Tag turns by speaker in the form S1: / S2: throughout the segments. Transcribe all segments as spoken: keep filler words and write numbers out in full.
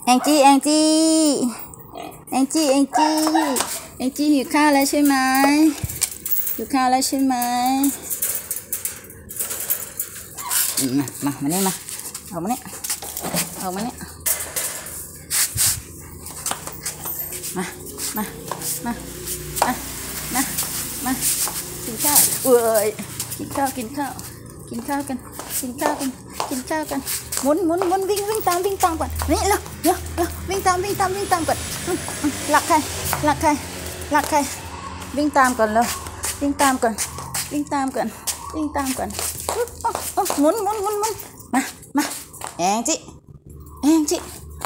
S1: แองจี้แองจี้แองจี้แองจี้แองจี้หิวข้าวแล้วใช่ไหมหิวข้าวแล้วใช่ไหมมามามานี่มาเอามาเนี่ยเอามาเนี่ยมามามามามามากินข้าวเอ้ยกินข้าวกินข้าวกินข้าวกันกินข้าวกันกินข้าวกันหมุนหมุนหมุนวิ่งวิ่งตามวิ่งตามก่อนนี่เร็วเร็วเร็ววิ่งตามวิ่งตามวิ่งตามก่อนหลักใครหลักใครหลักใครวิ่งตามก่อนเร็ววิ่งตามก่อนวิ่งตามก่อนวิ่งตามก่อนหมุนหมุนหมุนหมุนมามาแองจิแองจิ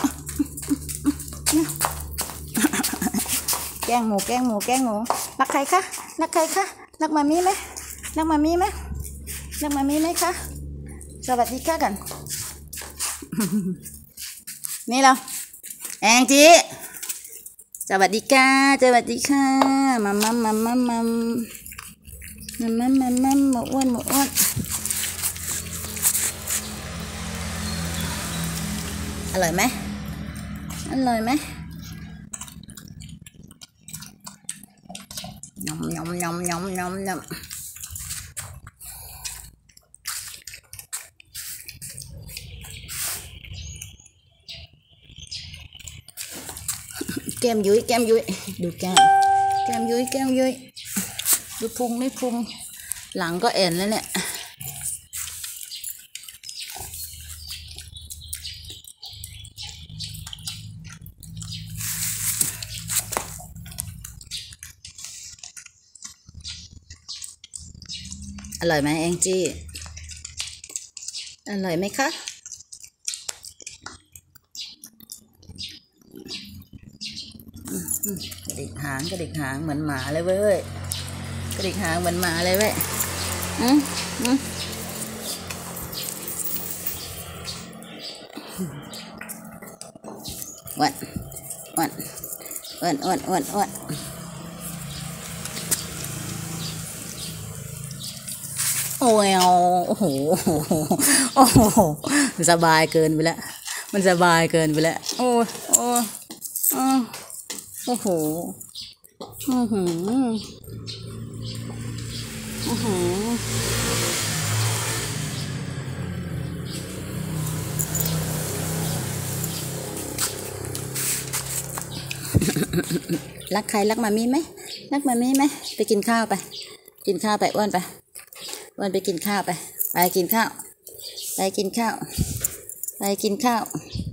S1: แกงหมูแกงหมูแกงหมูรักใครคะรักใครคะรักมามีไหมรักมามีไหมรักมามีไหมคะสวัสดีค่ะกันนี่เราแองจิสวัสดีค่ะสวัสดีค่ะมัมมัมมัมมัมมัมมัมมัมมัมมัมหมูอ้วนหมูอ้วนอร่อยไหมอร่อยไหมยำยำยำยำยำยำแก้มยุ้ยแก้มยุ้ยดูแก้มแก้มยุ้ยแก้มยุ้ยดูพุงไม่พุงหลังก็เอ็นแล้วเนี่ยอร่อยไหมแองจี้อร่อยไหมคะกระดิกหางกระดิกหางเหมือนหมาเลยเว้ยกระดิกหางเหมือนหมาเลยเว้ยอืมอืมอ้วนอ้วนอ้วนอ้วนอ้วนอ้วนโอ้ยโอ้โหโอ้โหสบายเกินไปแล้วมันสบายเกินไปแล้วโอ้โอ้โอ้โหอือหืออือหือรักใครรักมามีไหมรักมามีไหมไปกินข้าวไปกินข้าวไปอ้วนไปอ้วนไปกินข้าวไปไปกินข้าวไปกินข้าวไปกินข้าว